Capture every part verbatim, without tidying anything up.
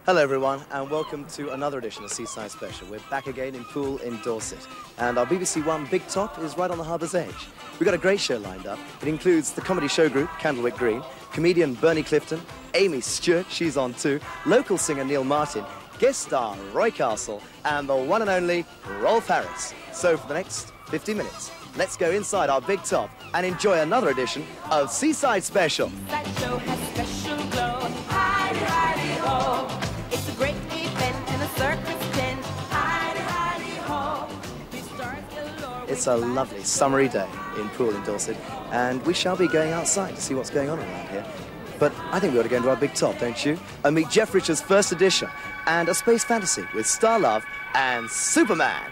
Hello everyone and welcome to another edition of Seaside Special. We're back again in Poole in Dorset and our B B C One Big Top is right on the harbour's edge. We've got a great show lined up. It includes the comedy show group Candlewick Green, comedian Bernie Clifton, Amy Stewart, she's on too, local singer Neil Martin, guest star Roy Castle and the one and only Rolf Harris. So for the next fifty minutes, let's go inside our Big Top and enjoy another edition of Seaside Special. That show has special glow. Hidey, hidey, ho. It's a great event in a circus tent. Hidey, hidey, ho. These stars galore. It's a lovely summery day in Poole in Dorset and we shall be going outside to see what's going on around here. But I think we ought to go into our Big Top, don't you? And meet Jeff Richards' first edition and a space fantasy with Star Love and Superman.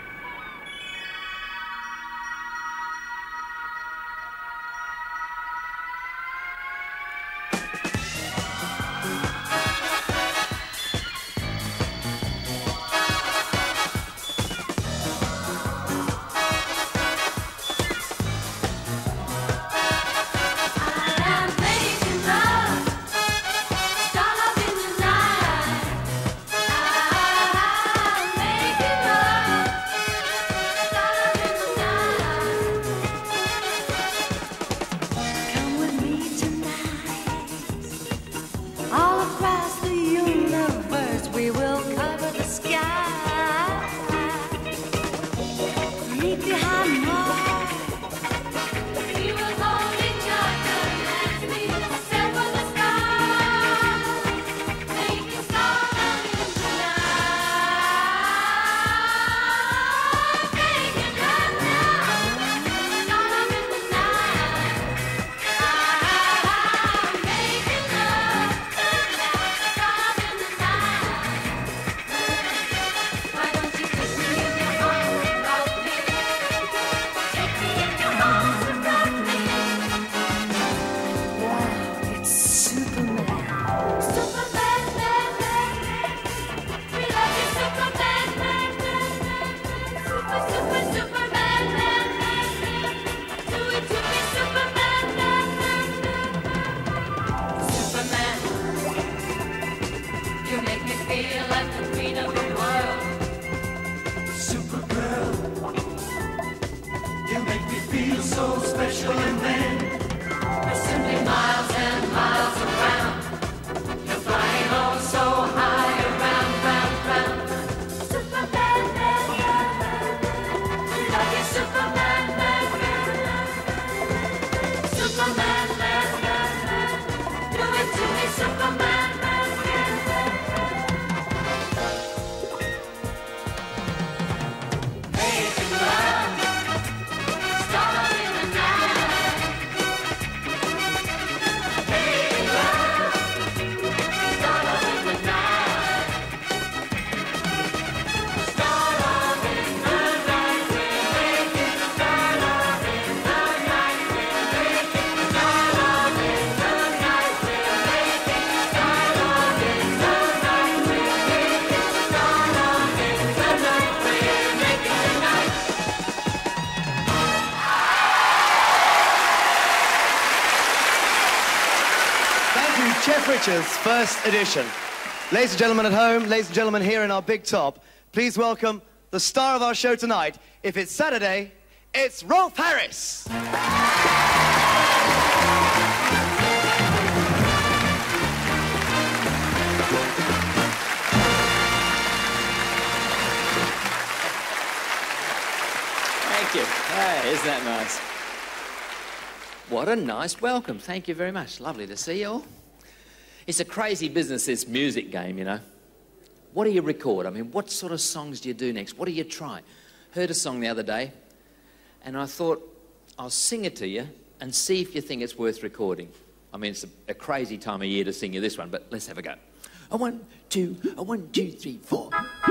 Jeff Richards' first edition. Ladies and gentlemen at home, ladies and gentlemen here in our Big Top, please welcome the star of our show tonight. If it's Saturday, it's Rolf Harris. Thank you. Hey, isn't that nice? What a nice welcome. Thank you very much. Lovely to see you all. It's a crazy business, this music game, you know. What do you record? I mean, what sort of songs do you do next? What do you try? Heard a song the other day, and I thought, I'll sing it to you and see if you think it's worth recording. I mean, it's a, a crazy time of year to sing you this one, but let's have a go. A one, two, a one, two, three, four.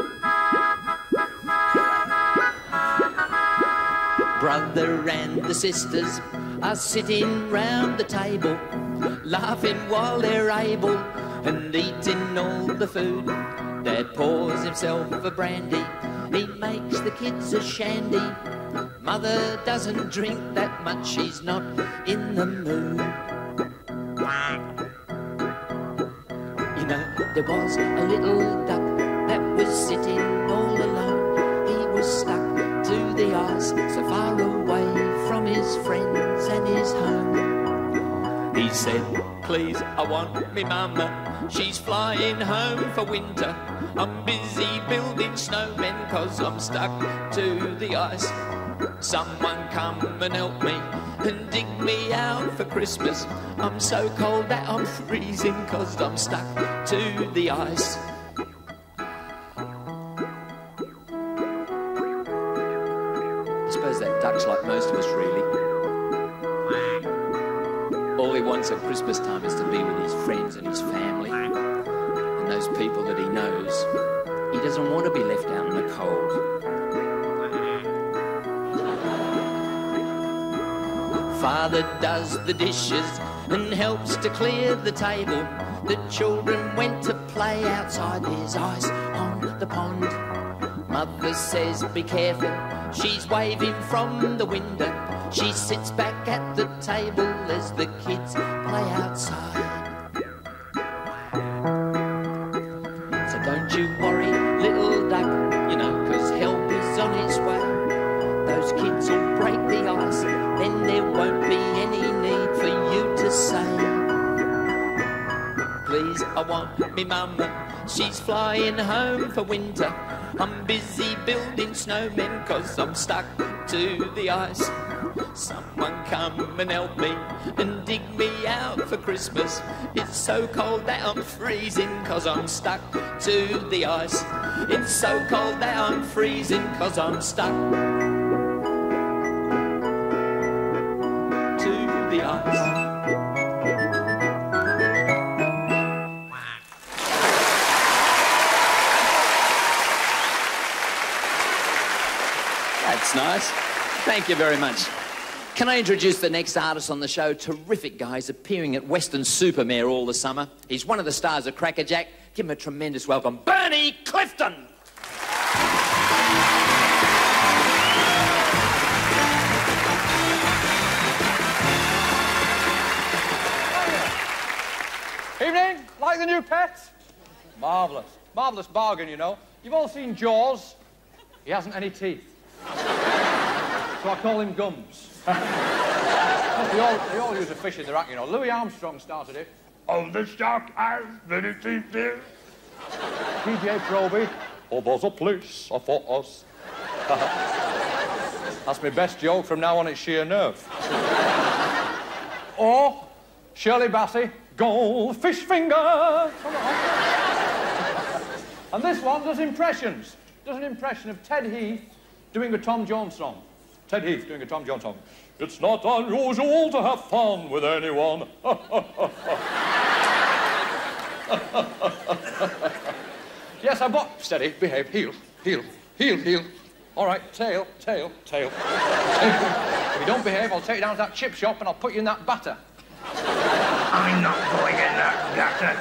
Brother and the sisters are sitting round the table, laughing while they're able and eating all the food. Dad pours himself a brandy, he makes the kids a shandy. Mother doesn't drink that much, she's not in the mood. You know, there was a little duck that was sitting all alone. He was stuck to the ice, so far away from his friends and his home. He said, please, I want me mama, she's flying home for winter. I'm busy building snowmen 'cause I'm stuck to the ice. Someone come and help me and dig me out for Christmas. I'm so cold that I'm freezing 'cause I'm stuck to the ice. I suppose that duck's like most of us, really. All he wants at Christmas time is to be with his friends and his family and those people that he knows. He doesn't want to be left out in the cold. Father does the dishes and helps to clear the table. The children went to play outside, there's ice on the pond. Mother says be careful, she's waving from the window. She sits back at the table as the kids play outside. So don't you worry, little duck, you know, 'cause help is on its way. Those kids will break the ice, then there won't be any need for you to say, please, I want me mama, she's flying home for winter. I'm busy building snowmen 'cause I'm stuck to the ice. Someone come and help me and dig me out for Christmas. It's so cold that I'm freezing 'cause I'm stuck to the ice. It's so cold that I'm freezing 'cause I'm stuck to the ice. That's nice. Thank you very much. Can I introduce the next artist on the show? Terrific guy. He's appearing at Western Supermare all the summer. He's one of the stars of Crackerjack. Give him a tremendous welcome. Bernie Clifton! Evening. Like the new pet? Marvellous. Marvellous bargain, you know. You've all seen Jaws. He hasn't any teeth. So I call him Gums. they, all, they all use a fish in their act, you know. Louis Armstrong started it. On the shark has many teeth there. T J Proby. Oh, there's a place for us. That's my best joke. From now on, it's sheer nerve. Or Shirley Bassey. Goldfish finger. And this one does impressions. Does an impression of Ted Heath doing a Tom Jones song. Ted Heath doing a Tom Jones song. It's not unusual to have fun with anyone. Yes, I bought... Steady, behave, heel, heel, heel, heel. All right, tail, tail, tail. If you don't behave, I'll take you down to that chip shop and I'll put you in that batter. I'm not going in that gutter.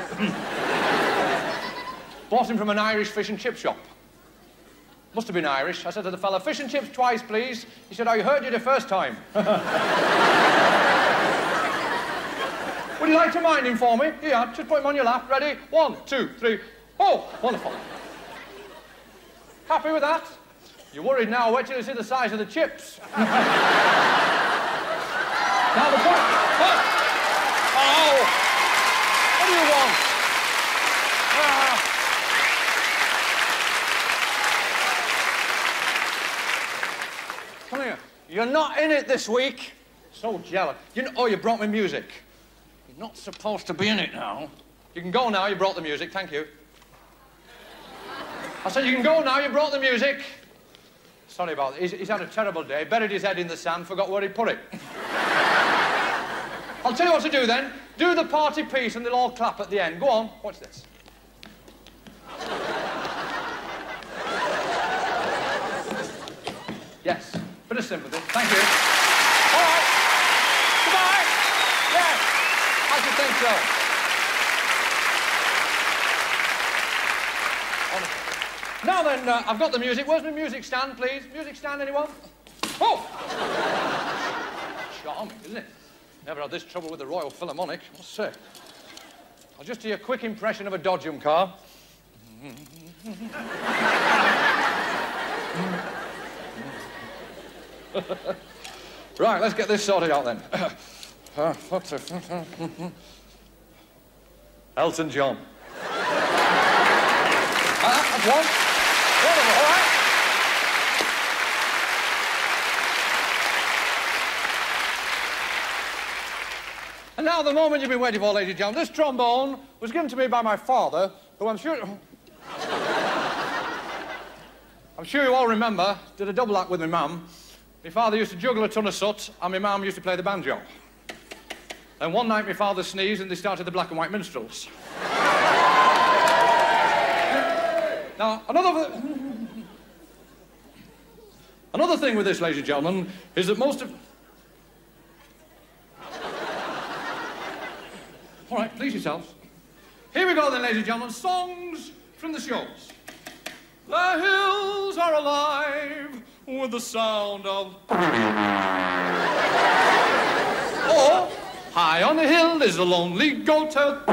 Bought him from an Irish fish and chip shop. Must have been Irish. I said to the fella, fish and chips twice, please. He said, I heard you the first time. Would you like to mind him for me? Yeah, just put him on your lap. Ready? One, two, three. Oh, wonderful. Happy with that? You're worried now. Wait till you see the size of the chips. Now the point. Oh! Oh! What do you want? Ah. Come here. You're not in it this week. So jealous. You know, oh, you brought me music. You're not supposed to be in it now. You can go now. You brought the music. Thank you. I said you can go now. You brought the music. Sorry about that. He's, he's had a terrible day. Buried his head in the sand. Forgot where he put it. I'll tell you what to do then. Do the party piece and they'll all clap at the end. Go on. Watch this. Yes. Bit of sympathy. Thank you. All right. Goodbye. Yes. I should think so. Honestly. Now then, uh, I've got the music. Where's my music stand, please? Music stand, anyone? Oh! Charming, isn't it? Never had this trouble with the Royal Philharmonic, I must say. I'll just do a quick impression of a Dodgem car. Right, let's get this sorted out then. Elton John. Ah, that's one. One of them, all right. And now the moment you've been waiting for, ladies and gentlemen. This trombone was given to me by my father, who I'm sure... I'm sure you all remember, did a double act with my mum. My father used to juggle a ton of soot, and my mum used to play the banjo. And one night my father sneezed, and they started the Black and White Minstrels. Now, another... Another thing with this, ladies and gentlemen, is that most of... All right, please yourselves. Here we go then, ladies and gentlemen. Songs from the shows. The hills are alive with the sound of... Oh, high on the hill is a lonely goat.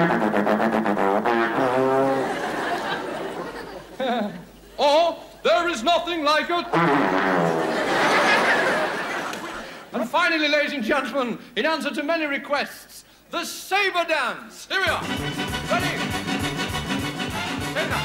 Oh, there is nothing like it. And finally, ladies and gentlemen, in answer to many requests, the saber dance. Here we are. Ready? Take that.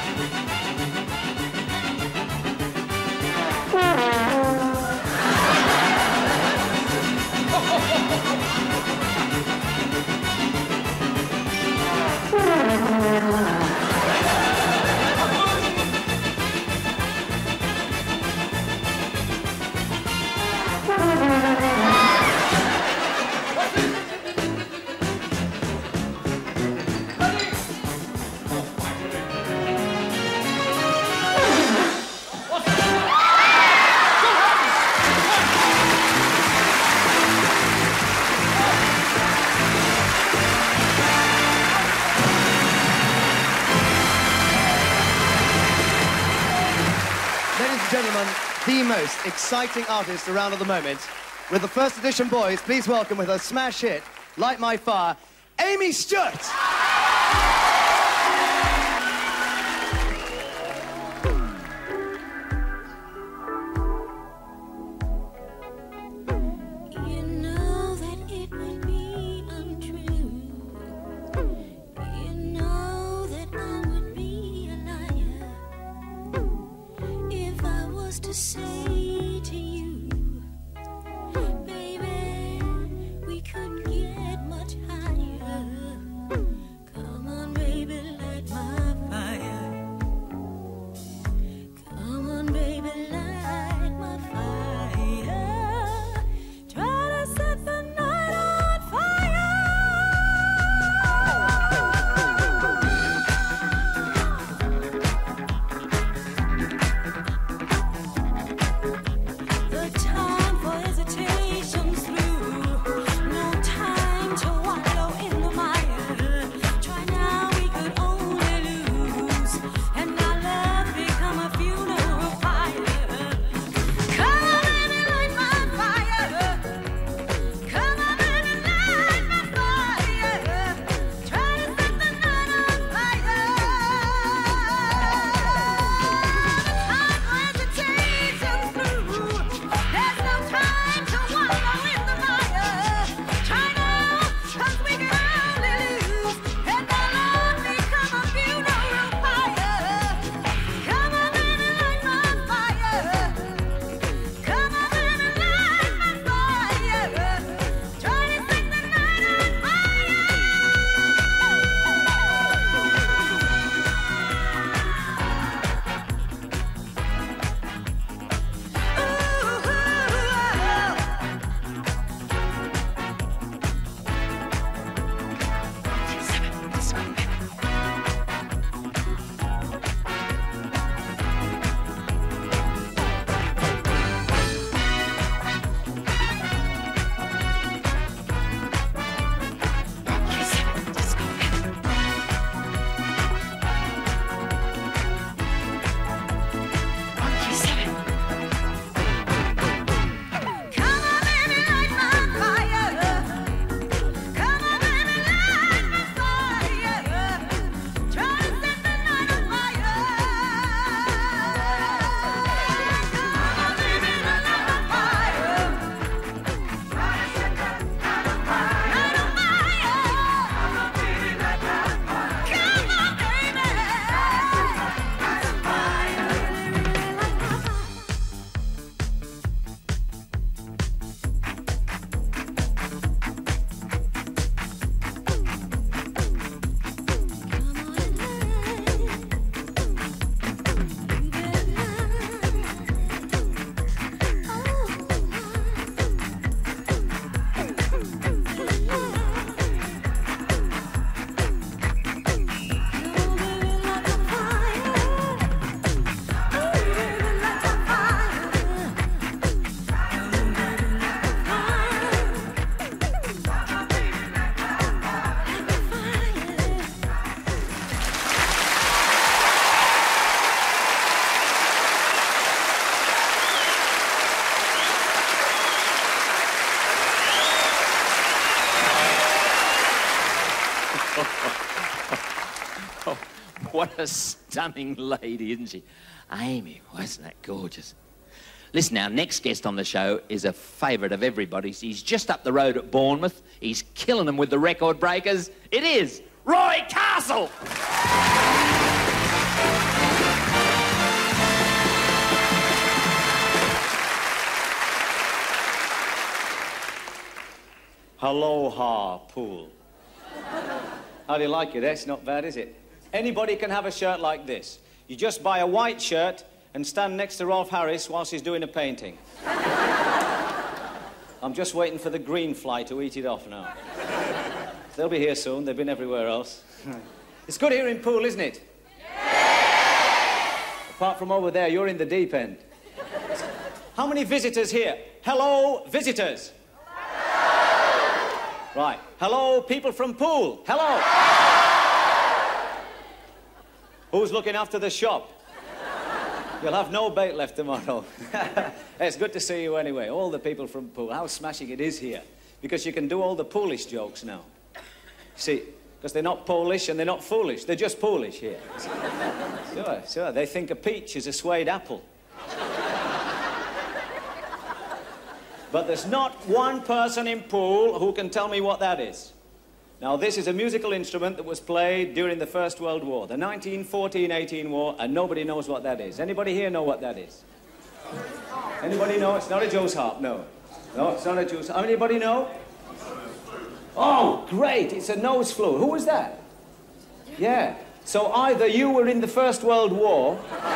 Gentlemen, the most exciting artist around at the moment. With the first edition boys, please welcome with her smash hit, Light My Fire, Amy Stewart. To say to you, baby, we couldn't get much higher. Come on, baby, light my fire. Come on, baby, light my fire. Try to set the night on fire. Oh, what a stunning lady, isn't she? Amy, wasn't that gorgeous? Listen now, next guest on the show is a favourite of everybody's. He's just up the road at Bournemouth. He's killing them with the record breakers. It is Roy Castle! Aloha pool. How do you like it, eh? It's not bad, is it? Anybody can have a shirt like this. You just buy a white shirt and stand next to Rolf Harris whilst he's doing a painting. I'm just waiting for the green fly to eat it off now. They'll be here soon. They've been everywhere else. It's good here in Poole, isn't it? Yeah! Apart from over there, you're in the deep end. How many visitors here? Hello, visitors. Right. Hello, people from Poole. Hello. Who's looking after the shop? You'll have no bait left tomorrow. It's good to see you anyway, all the people from Poole. How smashing it is here. Because you can do all the Polish jokes now. See, because they're not Polish and they're not foolish. They're just Polish here. Sure, sure. They think a peach is a suede apple. But there's not one person in Poole who can tell me what that is. Now, this is a musical instrument that was played during the First World War, the nineteen fourteen eighteen war, and nobody knows what that is. Anybody here know what that is? Anybody know? It's not a Joe's harp, no. No, it's not a Joe's harp. Anybody know? Oh, great, it's a nose flute. Who was that? Yeah. So either you were in the First World War,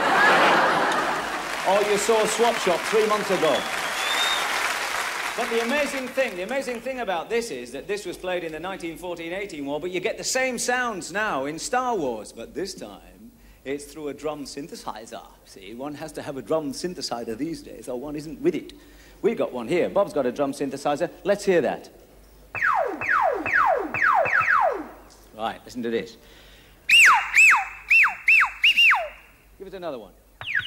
or you saw Swap Shop three months ago. But the amazing thing, the amazing thing about this is that this was played in the nineteen fourteen eighteen war, but you get the same sounds now in Star Wars, but this time it's through a drum synthesizer. See, one has to have a drum synthesizer these days, or one isn't with it. We've got one here. Bob's got a drum synthesizer. Let's hear that. Right, listen to this. Give us another one.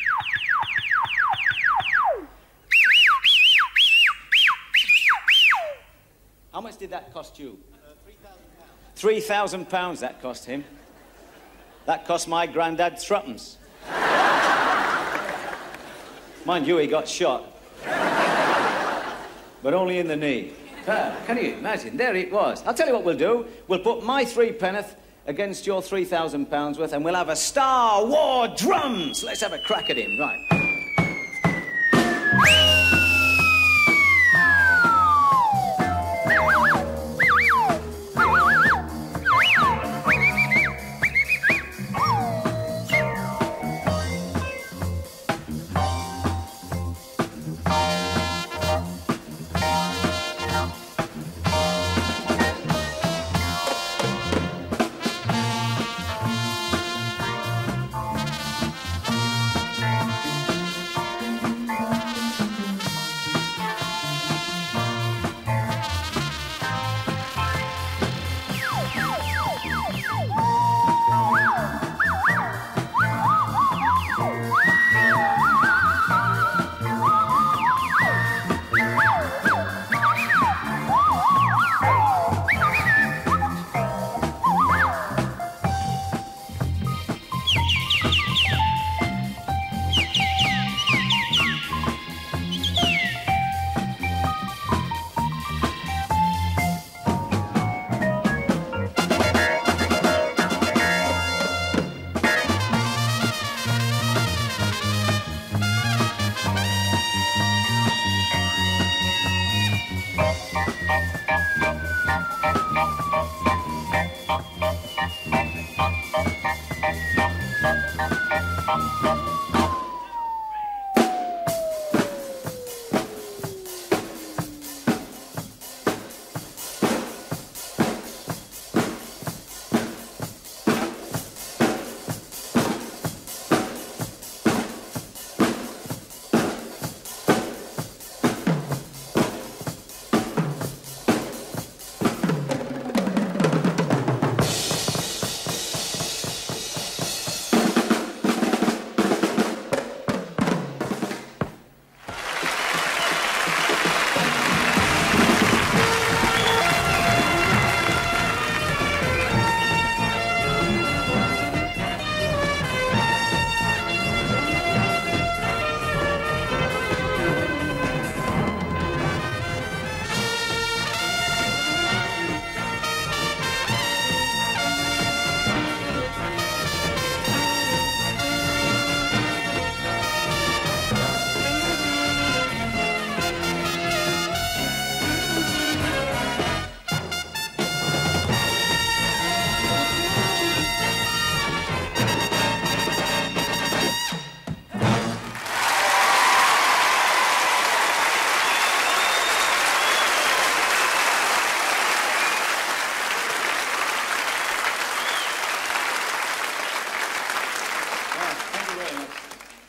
How much did that cost you? Uh, three thousand pounds. three thousand pounds that cost him. That cost my granddad threepence. Mind you, he got shot. But only in the knee. Ah, can you imagine? There it was. I'll tell you what we'll do. We'll put my three penneth against your three thousand pounds worth, and we'll have a Star War drums. Let's have a crack at him. Right.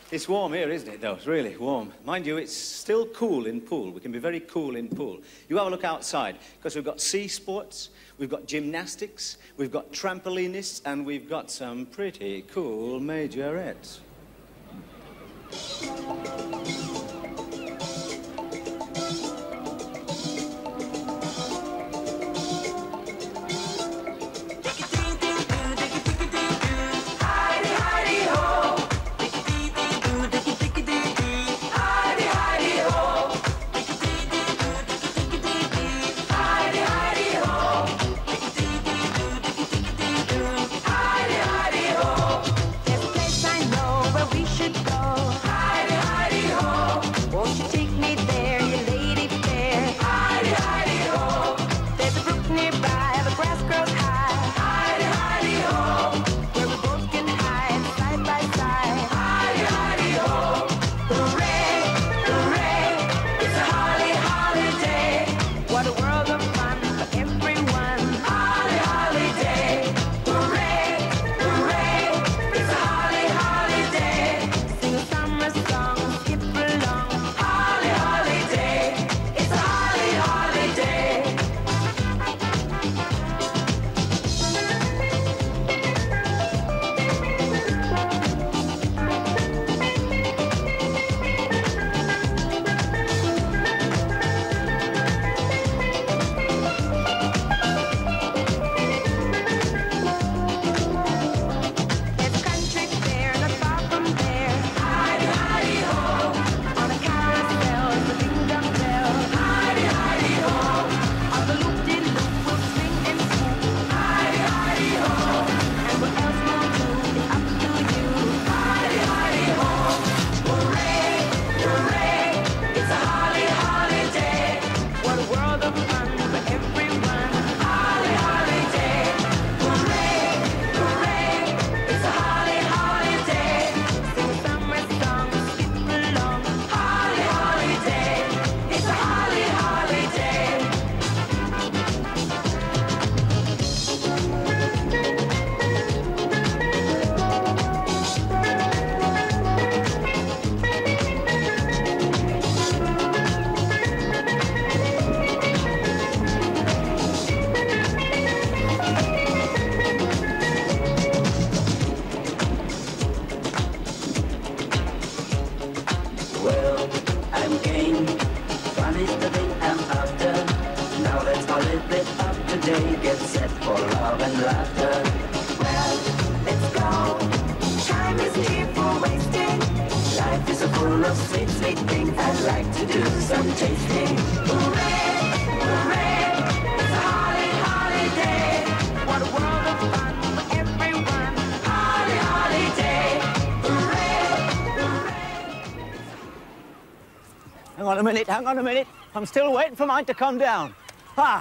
It's warm here, isn't it, though? It's really warm. Mind you, it's still cool in Poole. We can be very cool in Poole. You have a look outside, because we've got sea sports, we've got gymnastics, we've got trampolinists, and we've got some pretty cool majorettes. Hang on a minute, hang on a minute. I'm still waiting for mine to come down. Ah.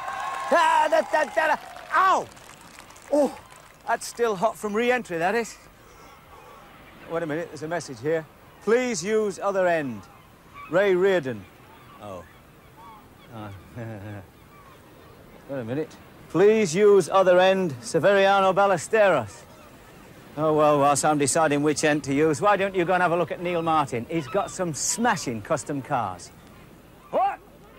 Da, da, da, da, da. Ow! Oh, that's still hot from re-entry, that is. Wait a minute, there's a message here. Please use other end. Ray Reardon. Oh. Ah. Wait a minute. Please use other end, Severiano Ballesteros. Oh, well, whilst I'm deciding which end to use, why don't you go and have a look at Neil Martin? He's got some smashing custom cars. What?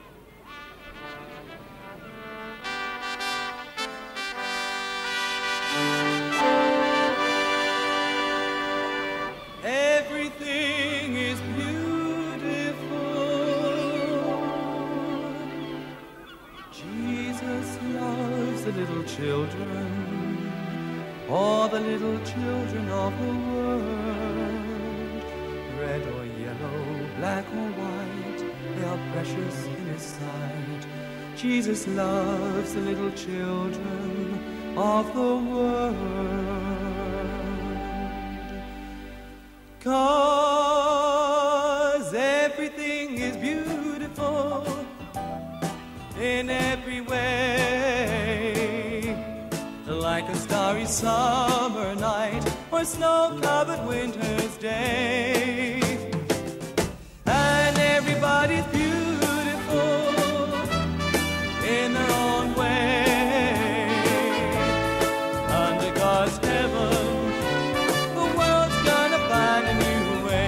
Everything is beautiful. Jesus loves the little children. All the little children of the world, red or yellow, black or white, they are precious in His sight. Jesus loves the little children of the world. 'Cause everything is beautiful in every way. Like a starry summer night or snow-covered winter's day. And everybody's beautiful in their own way. Under God's heaven, the world's gonna find a new way.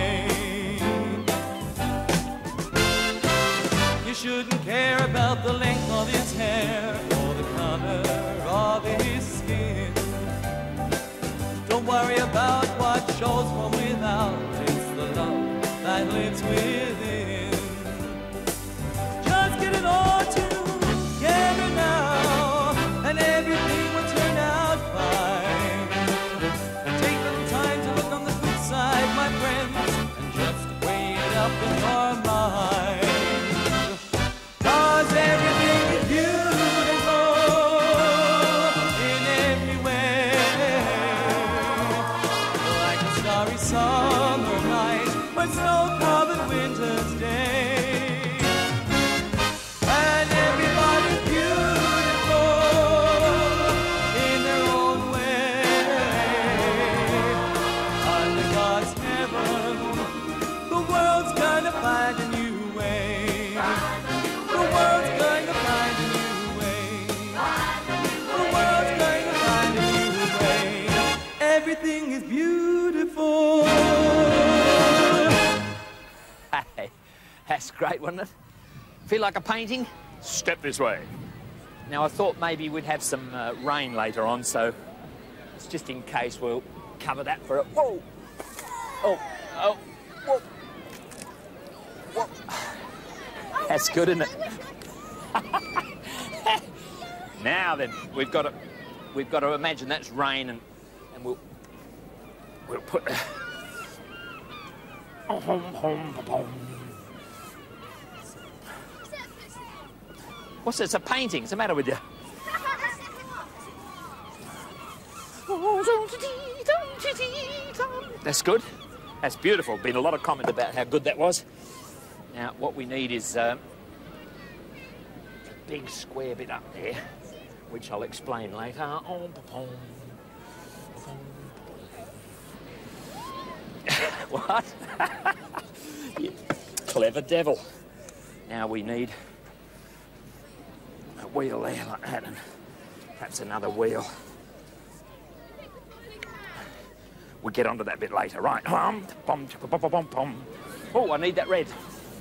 worry about what shows from without. It's the love that lives within. Just get it all together now, and everything will turn out fine. Take the time to look on the good side, my friends, and just weigh it up in your mind. 'Cause everything is beautiful in every way, like a starry summer night or snow-covered winter's day. And everybody's beautiful in their own way. Under God's heaven, the world's gonna find a new way. The world's going to find a new way. The world's going to find a new way. Everything is beautiful. Hey, that's great, wasn't it? Feel like a painting? Step this way. Now, I thought maybe we'd have some uh, rain later on, so it's just in case we'll cover that for it. Whoa! Oh, oh, whoa. Whoa. That's good, isn't it? Now then, we've got to, we've got to imagine that's rain, and and we'll we'll put. What's this? A painting? What's the matter with you? That's good. That's beautiful. Been a lot of comment about how good that was. Now, what we need is uh, a big square bit up there, which I'll explain later. What? You clever devil. Now we need a wheel there like that, and perhaps another wheel. We'll get onto that bit later, right? Oh, I need that red.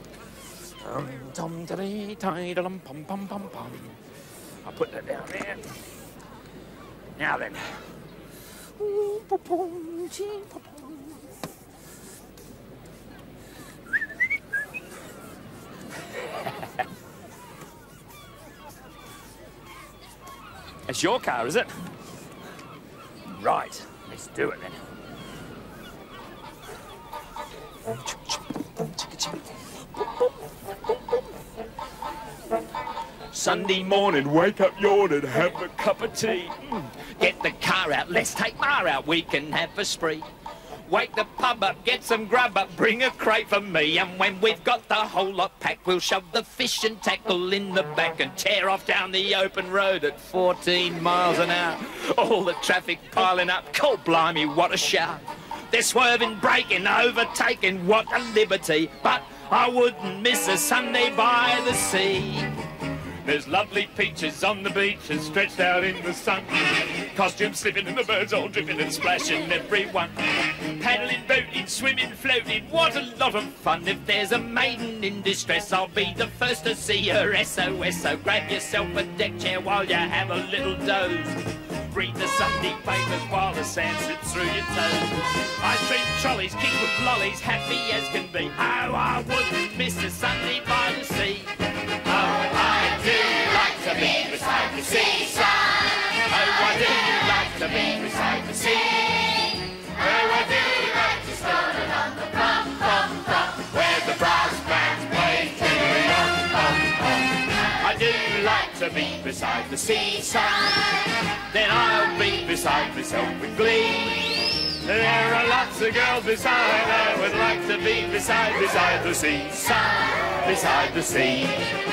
I'll put that down there. Now then. It's your car, is it? Right, let's do it then. Sunday morning, wake up yawning, have a cup of tea. Mm. Get the car out, let's take Ma out, we can have a spree. Wake the pub up, get some grub up, bring a crate for me. And when we've got the whole lot packed, we'll shove the fish and tackle in the back and tear off down the open road at fourteen miles an hour. All the traffic piling up, cold blimey, what a shower. They're swerving, braking, overtaking, what a liberty. But I wouldn't miss a Sunday by the sea. There's lovely peaches on the beach and stretched out in the sun. Costumes slipping and the birds all dripping and splashing everyone. Paddling, boating, swimming, floating, what a lot of fun. If there's a maiden in distress, I'll be the first to see her S O S. So grab yourself a deck chair while you have a little doze. Read the Sunday papers while the sand slips through your toes. Ice cream trolleys, kicked with lollies, happy as can be. Oh, I wouldn't miss a Sunday by the sea. Oh, I do like to be beside the seaside. Oh, I do like to be beside the sea. Oh, I do like to stroll along the prom, prom, prom, where the brass bands play tiddly-om-om-om. I do like to be beside the seaside. Then I'll be beside myself with glee. There are lots of girls beside. I would like to be beside, beside the seaside, beside the sea.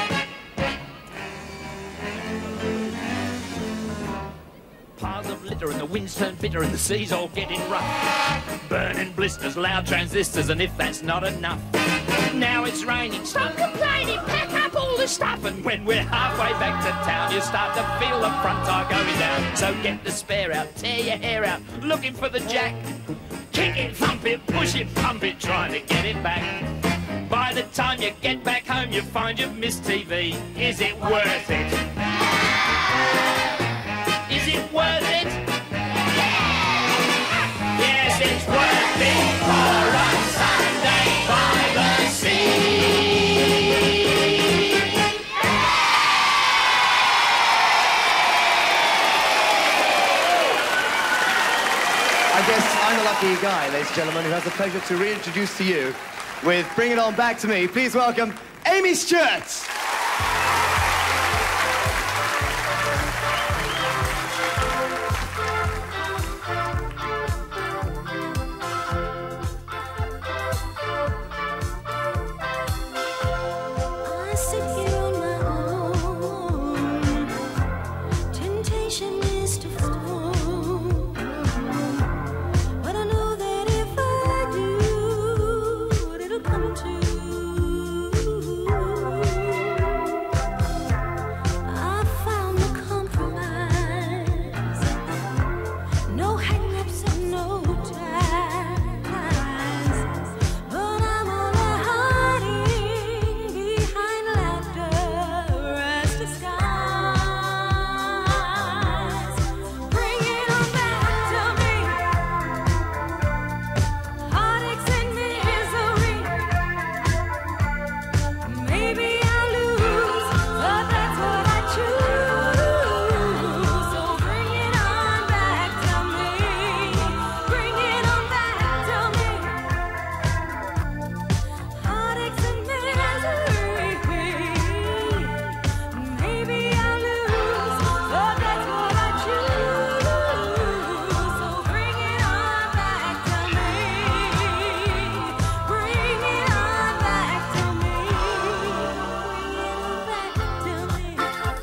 Piles of litter and the winds turn bitter and the sea's all getting rough. Burning blisters, loud transistors, and if that's not enough, now it's raining. Stop complaining, pack up all the stuff. And when we're halfway back to town, you start to feel the front tire going down. So get the spare out, tear your hair out, looking for the jack. Kick it, thump it, push it, pump it, trying to get it back. By the time you get back home, you find you've missed T V. Is it worth it? Is it worth it? guess I'm the lucky guy, ladies and gentlemen, who has the pleasure to reintroduce to you with Bring It On Back to Me. Please welcome Amy Stewart. I sit here on my own. Temptation is to fall, but I know that if I do, it'll come to. I found a compromise, no hang-ups and no ties, but I'm only hiding behind laughter as disguise. Bring it on back to me, heartaches and misery. Maybe I'll lose, but that's what I choose. So bring it on back to me, bring it on back to me. Heartaches and misery. Maybe I'll lose, but that's what I choose. So bring it on back to me, bring it on back to me, bring it on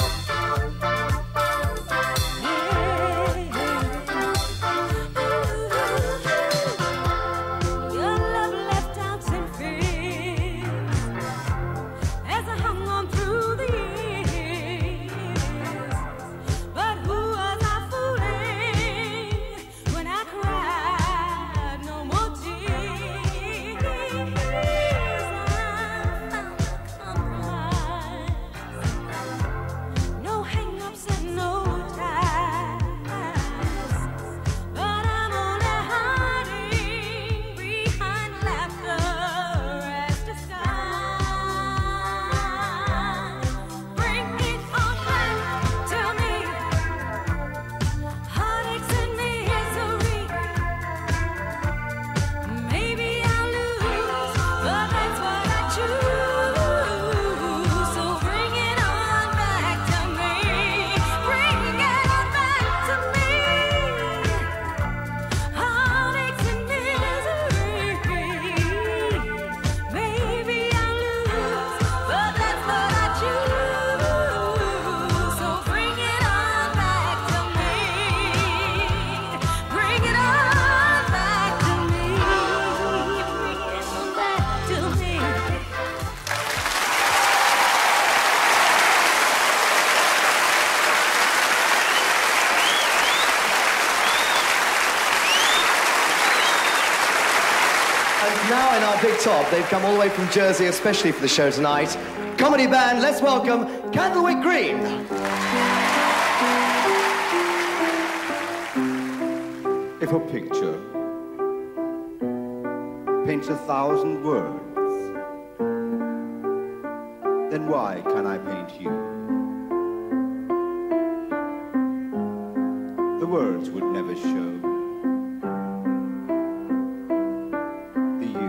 back to me. Your love left doubts and fears as I hung on through the years. But who was I fooling when I cried no more tears? I found a compromise, no hang-ups and no ties, but I'm only hiding behind laughter as disguise. Bring it on back to me, heartaches and misery. Maybe I'll lose, but that's what I choose. So bring it on back to me, bring it on back to me. Heartaches and misery. Maybe I'll lose, but that's what I choose. So bring it on back to me, bring it on back to me, bring it on back to me. And now in our big top, they've come all the way from Jersey, especially for the show tonight. Comedy band, let's welcome Candlewick Green. If a picture paints a thousand words, then why can't I paint you? The words would never show the you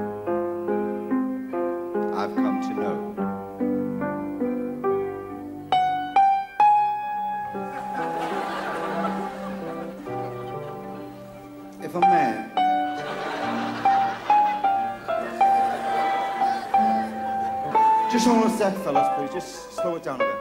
I've come to know. If a man just hold on a sec, fellas, please. Just slow it down a bit.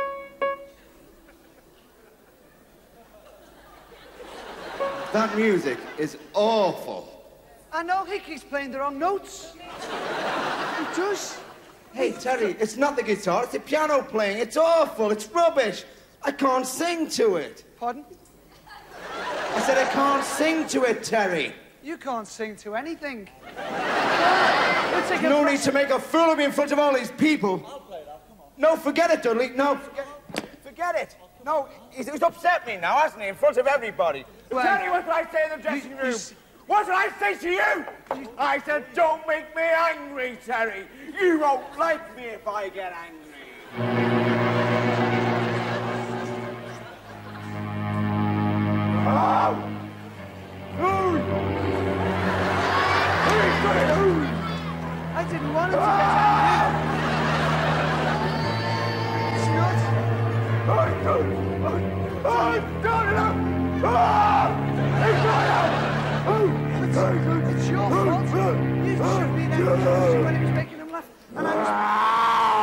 That music is awful. I know Hickey's playing the wrong notes. He does. Hey, Terry, it's not the guitar, it's the piano playing. It's awful, it's rubbish. I can't sing to it. Pardon? I said I can't sing to it, Terry. You can't sing to anything. No need to make a fool of me in front of all these people. I'll play that, come on. No, forget it, Dudley. No, forget, forget it. No, he's, he's upset me now, hasn't he, in front of everybody. Well, Tell me what did I say in the dressing you- room? you What did I say to you? I said, don't make me angry, Terry. You won't like me if I get angry. Oh! I didn't want him to get angry. It's not. I don't. I, I don't know. Ah! It's not. Oh, it's, it's your fault. You should have been angry when he was making him laugh. And I was...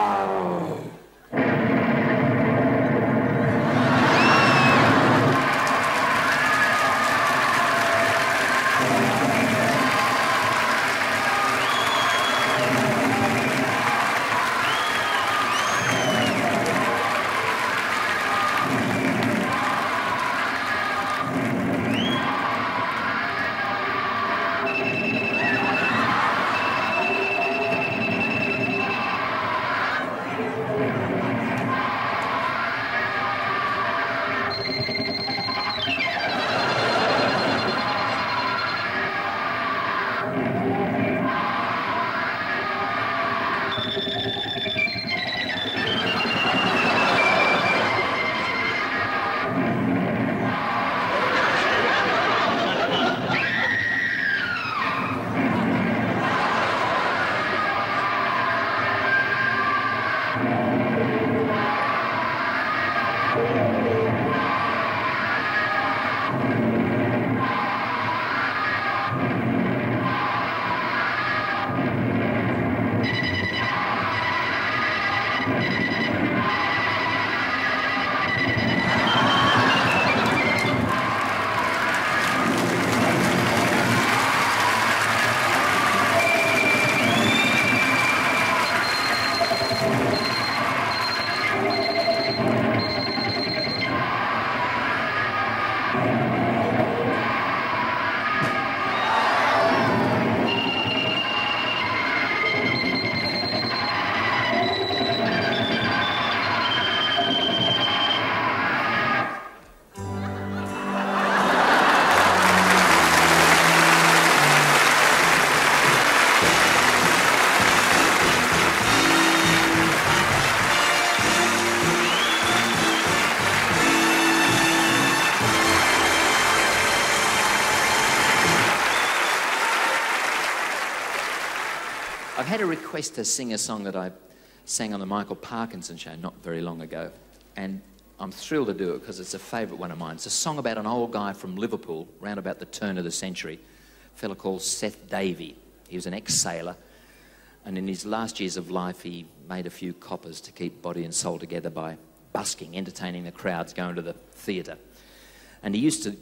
I've had a request to sing a song that I sang on the Michael Parkinson show not very long ago, and I'm thrilled to do it because it's a favourite one of mine. It's a song about an old guy from Liverpool, round about the turn of the century, a fellow called Seth Davey. He was an ex-sailor, and in his last years of life he made a few coppers to keep body and soul together by busking, entertaining the crowds, going to the theatre. And he used to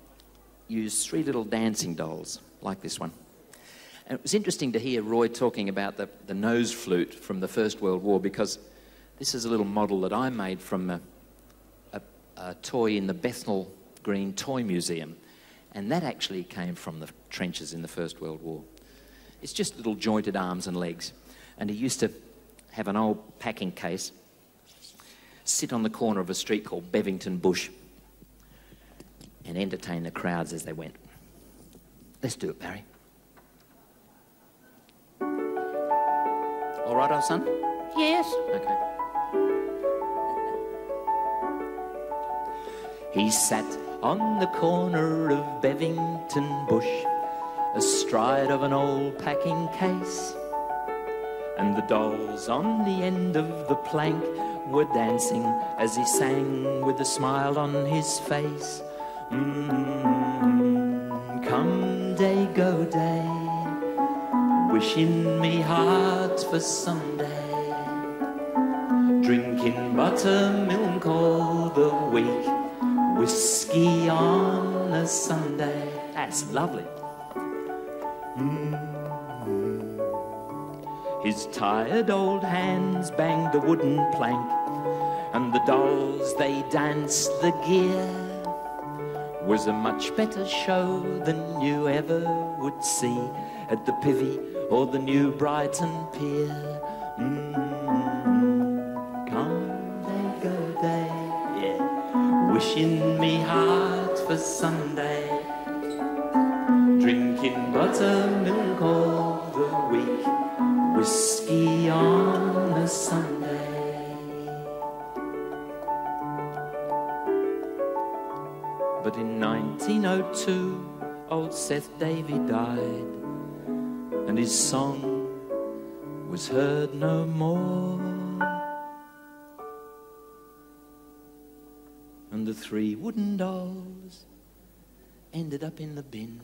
use three little dancing dolls, like this one. And it was interesting to hear Roy talking about the, the nose flute from the First World War, because this is a little model that I made from a, a, a toy in the Bethnal Green Toy Museum. And that actually came from the trenches in the First World War. It's just little jointed arms and legs. And he used to have an old packing case, sit on the corner of a street called Bevington Bush, and entertain the crowds as they went. Let's do it, Barry. All right, old son? Yes. Okay. He sat on the corner of Bevington Bush, astride of an old packing case, and the dolls on the end of the plank were dancing as he sang with a smile on his face. Mm, come day, go day, wishing me heart for Sunday, drinking buttermilk all the week, whiskey on a Sunday. That's lovely. Mm. His tired old hands banged the wooden plank, and the dolls, they danced the gear. Was a much better show than you ever would see at the Pivy or the New Brighton Pier. Mm. Come day, go day, yeah, wishing me heart for Sunday, drinking buttermilk all the week, whiskey on a Sunday. But in nineteen oh two, old Seth Davey died, and his song was heard no more. And the three wooden dolls ended up in the bin.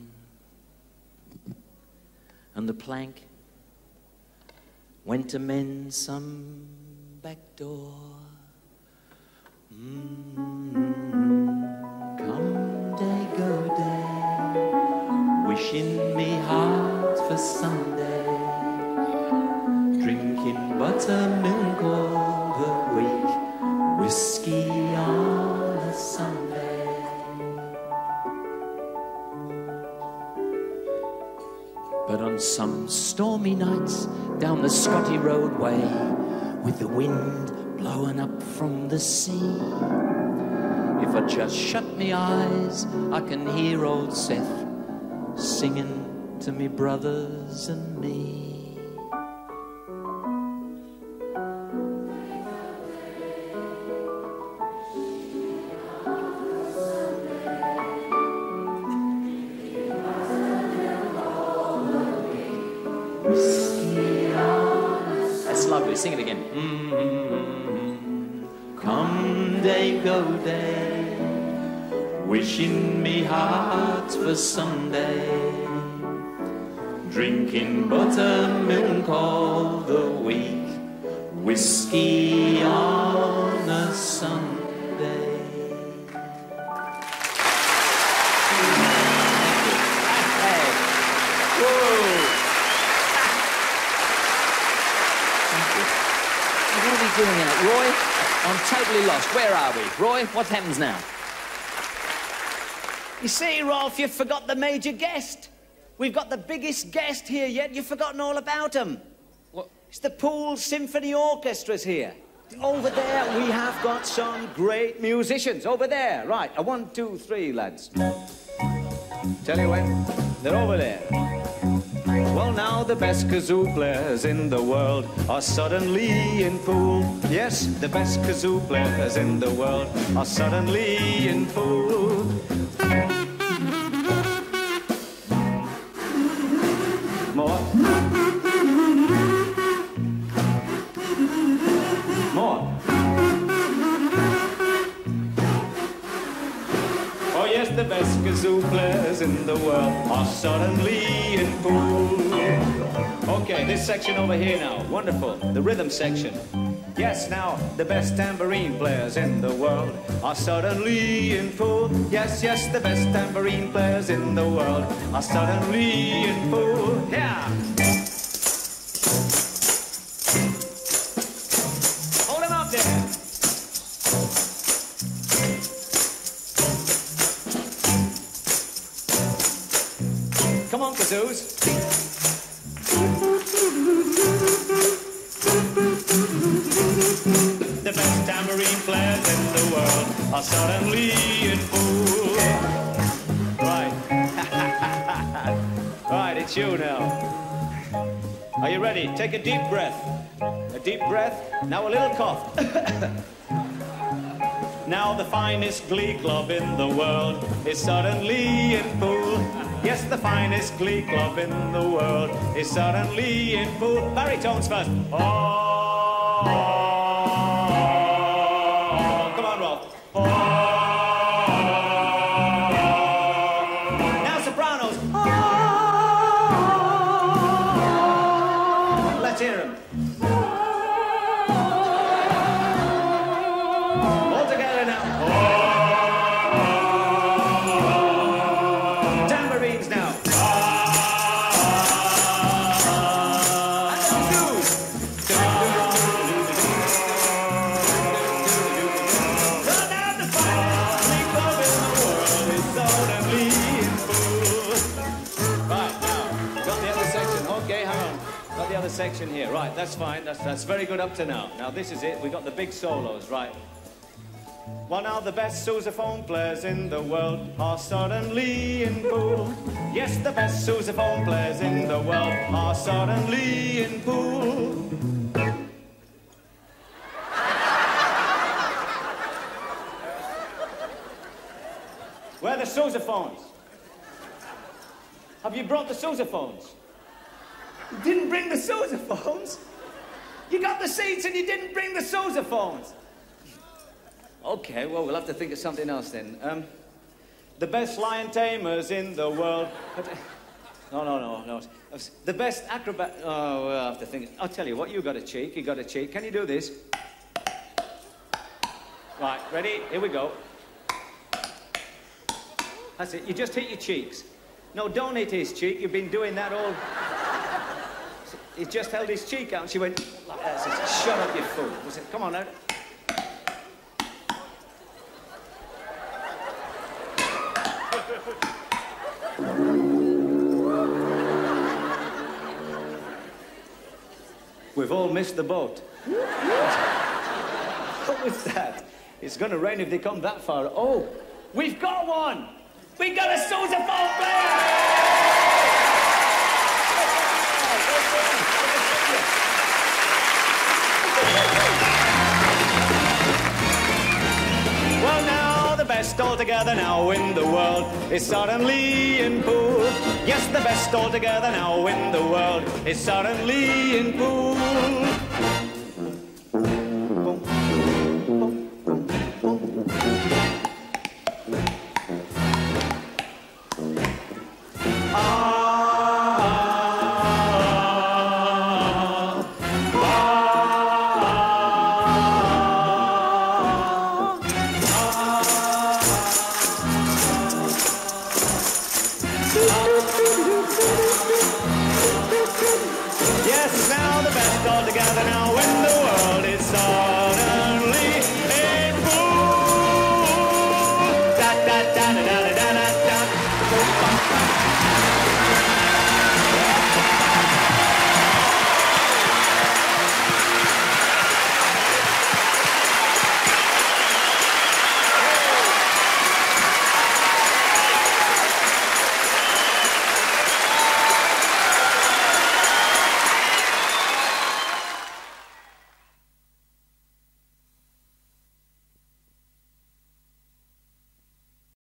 And the plank went to mend some back door. Mm-hmm. Come day, go day, wishing me hard for Sunday, drinking buttermilk all the week, whiskey on a Sunday. But on some stormy nights down the Scotty roadway, with the wind blowing up from the sea, if I just shut me eyes, I can hear old Seth singing to me brothers and me. That's lovely. Sing it again. Mm-hmm. Come day, go day, wishing me heart for Sunday, drinking buttermilk all the week, whiskey on a Sunday. Hey. Whoa. What are we doing now? Roy, I'm totally lost. Where are we? Roy, what happens now? You see, Rolf, you've forgot the major guest. We've got the biggest guest here yet. You've forgotten all about him. What? It's the Poole Symphony Orchestra's here. Over there, we have got some great musicians. Over there. Right, a one, two, three, lads. Tell you when. They're over there. Well, now the best kazoo players in the world are suddenly in Poole. Yes, the best kazoo players in the world are suddenly in Poole. More. More. Oh yes, the best kazoo players in the world are suddenly in Poole. Okay, this section over here now. Wonderful. The rhythm section. Yes, now, the best tambourine players in the world are suddenly in Poole. Yes, yes, the best tambourine players in the world are suddenly in Poole. Yeah! Hold him up there! Come on, kazoos. The best tambourine players in the world are suddenly in Poole. Right. Right, it's you now. Are you ready? Take a deep breath. A deep breath. Now a little cough. Now the finest glee club in the world is suddenly in Poole. Yes, the finest glee club in the world is suddenly in Poole. Baritones first. Oh. Section here, right, that's fine, that's, that's very good up to now. Now this is it, we got the big solos, right. Well now the best sousaphone players in the world are suddenly in Poole. Yes, the best sousaphone players in the world are suddenly in Poole. Where are the sousaphones? Have you brought the sousaphones? You didn't bring the sousaphones? You got the seats and you didn't bring the sousaphones. Okay, well, we'll have to think of something else then. Um, the best lion tamers in the world. No, no, no, no. The best acrobat... Oh, we'll have to think. I'll tell you what, you got a cheek, you got a cheek. Can you do this? Right, ready? Here we go. That's it. You just hit your cheeks. No, don't hit his cheek. You've been doing that all... He just held his cheek out and she went like that. So shut up, you fool. I said, come on now. We've all missed the boat. What was that? It's going to rain if they come that far. Oh, we've got one! We got a sousaphone player! Well, now the best altogether now in the world is suddenly in pool. Yes, the best altogether now in the world is suddenly in pool.